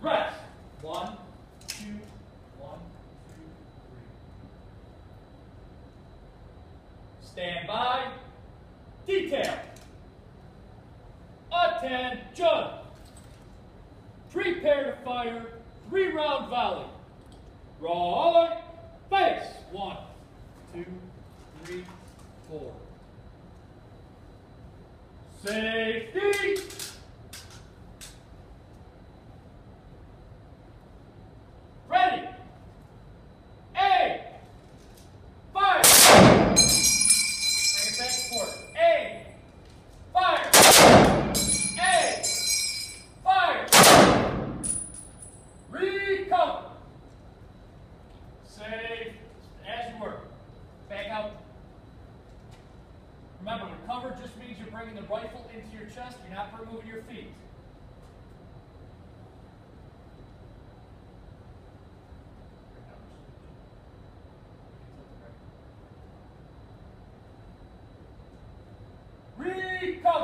Rest. 1, 2, 1, 2, 3. Stand by. Detail. Attention. Prepare to fire 3-round volley. Right. Face. 1, 2, 3, 4. Safety. Ready. Aim. Fire. Bring it back and forth. Aim. Fire. Aim. Fire. Recover. Safe. As you were. Back out. Remember, recover just means you're bringing the rifle into your chest. You're not removing your feet. Recover.